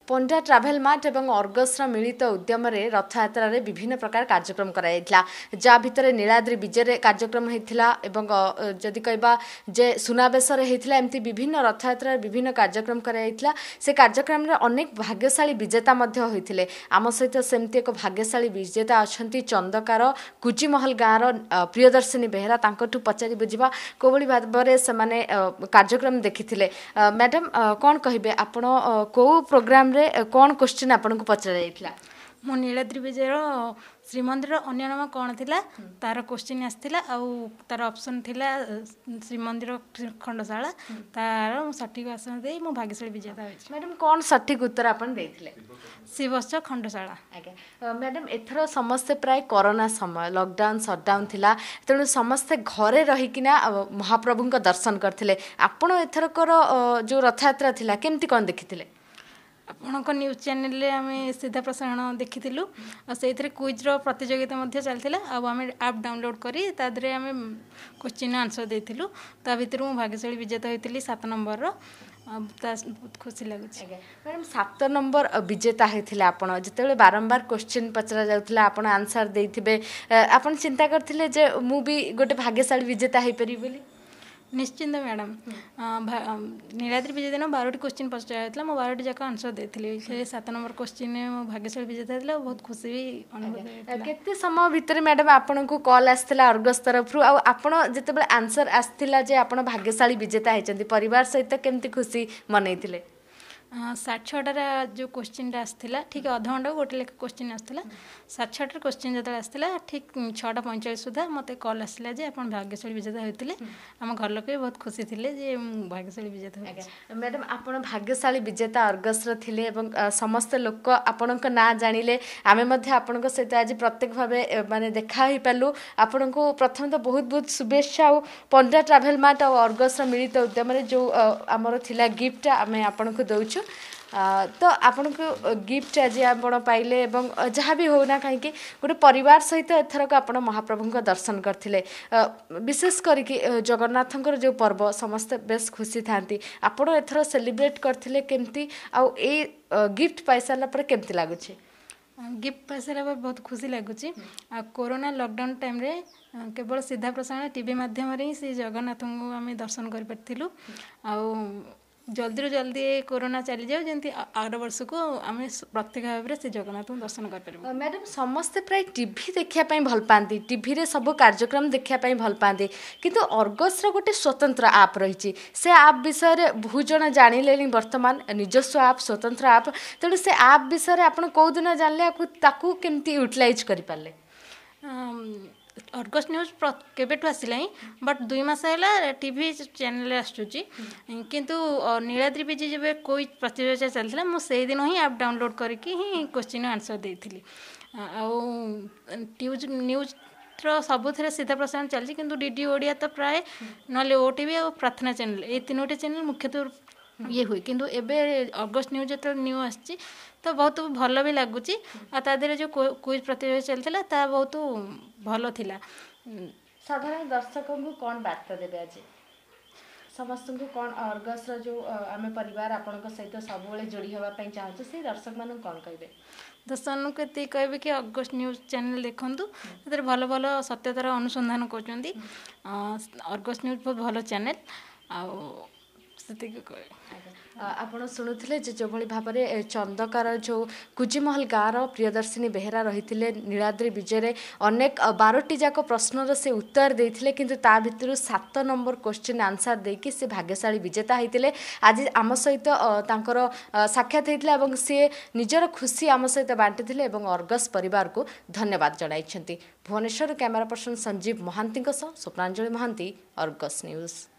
पंडा travel mart एवं अर्गसर मिलित उद्यम रथयात्रा रे विभिन्न प्रकार कार्यक्रम कराइला जा भितर नीलाद्री विजय कार्यक्रम होता जदि कहबा जे सुनावेश होता एमती विभिन्न रथयात्रा विभिन्न कार्यक्रम कराइला से कार्यक्रम रे अनेक भाग्यशाली विजेता होते आम सहित सेमती एक भाग्यशाली विजेता अच्छा चंदकार कुजीमहल गाँव प्रियदर्शिनी बेहरा तांकठु पचारि बुझा कोभली भाव से कार्यक्रम देखी मैडम कौन कहे आपण को प्रोग्राम रे कौन क्वेश्चन आपन को पचरा जाइथिला मो नीलाद्री विजय श्रीमंदिर अन्य नाम कौन थिला तार क्वेश्चन आसथिला आ तार ऑप्शन थिला श्रीमंदिर खंडशाला तार सठिक आसन दे मो भाग्यशाली विजेता होइछि। मैडम कौन सठिक उत्तर आपन देथिले शिवस्च खंडशाला। आज्ञा मैडम एथरो समस्त प्राय कोरोना समय लॉकडाउन शटडाउन थिला तेणु समस्त घरे रहिकिना महाप्रभु को दर्शन करथिले आपण एथरकर जो रथयात्रा थिला केमती कोन देखिथिले आपण न्यूज चैनल रे आम सीधा प्रसारण देखी से क्विज्र प्रतियोगिता चलता आम आप डाउनलोड करी तादरे आम क्वेश्चन आंसर देलु ता भर मुझे भाग्यशाली विजेता होती 7 नंबर बहुत खुशी लगुच। मैडम 7 नंबर विजेता होते आपड़ जिते बारंबार क्वेश्चन पचरा जाऊला आपड़ आंसर देते आपड़ चिंता करते जे मु भी गोटे भाग्यशाली विजेता हो पारि बोली निश्चिंत मैडम नीलाद्री विजय दिन 12टी क्वेश्चन पचार मो 12टी जाक आंसर देती 7 नंबर क्वेश्चन में भाग्यशाली विजेता होता बहुत खुशी भी अनुभव। केते समय भितर मैडम आपन को कॉल आसला अर्गस तरफ आपन जिते आंसर आसला जे आपन भाग्यशाली विजेता होती परिवार सहित केमती खुशी मनईले 6:30 जो क्वेश्चन आसला ठीक अध घंटा गोटे लेख क्वेश्चन आसला 6:30 क्वेश्चन जो आसला ठीक 6:45 सुधा मत कॉल आसला जे आप भाग्यशाली विजेता होते आम घर लोक भी बहुत खुशी थे जे भाग्यशाली विजेता। मैडम आप भाग्यशाली विजेता अर्गस थे समस्त लोक आपण ना जानिले आम आपण सहित आज प्रत्येक भाव माने देखा ही पालु आपण को प्रथम तो बहुत बहुत शुभेच्छा और पंडा ट्राभेल मार्ट और अर्गस मिलित उद्यम जो आमर थिला गिफ्ट आम आपण को दौचु तो आपन को गिफ्ट आज आप पाइले एवं जहाँ भी होना कहीं गोटे परिवार सहित एथरक आपण महाप्रभु का दर्शन करथिले विशेष करके जगन्नाथंकर जो पर्व समस्त बेस खुशी थांती आपण एथर सेलिब्रेट करथिले केमती आ ए गिफ्ट पाई सारा पर केमती लागुछि गिफ्ट पाई सारा बहुत खुशी लगुच कोरोना लॉकडाउन टाइम रे केवल सीधा प्रसारण टीवी माध्यम रे से जगन्नाथ को आम दर्शन कर पारथिलु आ जल्दी रू जल्दी कोरोना चली जाओ जमी आर वर्ष को आम प्रत्येक भाव से जगन्नाथ को दर्शन कर। मैडम समस्ते प्राय टीवी देखापी भल पाती टीवी रे सब कार्यक्रम देखापी भल पाती किंतु अर्गस गोटे स्वतंत्र आप रही से आप विषय बहुत जन जानिले वर्तमान निजस्व आप स्वतंत्र आप तेणु से आप विषय आप कौ दिन जानले केमती यूटिलाइज करें अर्गस न्यूज केबेठू आसला बट 2 मास है टीवी चैनल आसूची किंतु नीलाद्री विजय जब कोई प्रतियोगिता चलता मुझे दिन ही आप डाउनलोड करके ही क्वेश्चन आंसर देती न्यूज सबुथ सीधा प्रसारण चलती किंतु डीडी ओडिया तो प्राय ना ओटीवी और प्रार्थना चैनल ये 3टी चैनल मुख्यतः ये हुए किंतु एबे अगस्ट न्यूज जो न्यू आसी तो बहुत भल भी लगुच जो क्विज प्रतियोगिता चलता ता बहुत भल थिला। साधारण दर्शक को कौन बार्ता देवे आज समस्त को कौन अर्गस जो आम परिवार आपण सहित सब जोड़ी होगापी चाहूँ से दर्शक मान कौन कहे दर्शक को ये कहे कि अगस्ट न्यूज चैनल देखूँ भल भल सत्यतार अनुसंधान कर अर्गस न्यूज बहुत भल चैनल आपण शुणुले जो भाव में चंदकार जो कुजीमहल गाँव प्रियदर्शिनी बेहरा रही नीलाद्री विजय अनेक 12टी जाक प्रश्नर से उत्तर देते किंतु ता भितर 7 नंबर क्वेश्चन आंसर देकी से भाग्यशाली विजेता होते आज आम सहित साक्षात होता सी निजर खुशी आम सहित बांटी अर्गस परिवार को धन्यवाद जनाई। Bhubaneswar camera person Sanjeev Mahanti Swapnanjali Mahanti Argus news.